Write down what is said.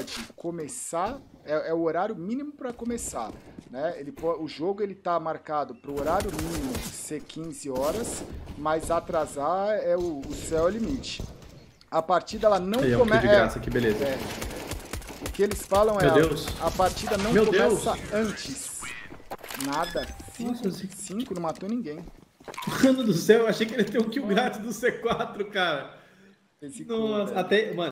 pode começar, é o horário mínimo para começar, né? O jogo ele tá marcado para o horário mínimo ser 15 horas, mas atrasar o céu é o limite. A partida ela não Aí, começa. de graça, que beleza. O que eles falam Meu Deus. a partida não Meu começa Deus. antes. Nada. Nossa, 5 não matou ninguém. Mano do céu, eu achei que ele ia ter um kill grátis do C4, cara. Esse Nossa, velho. até, mano.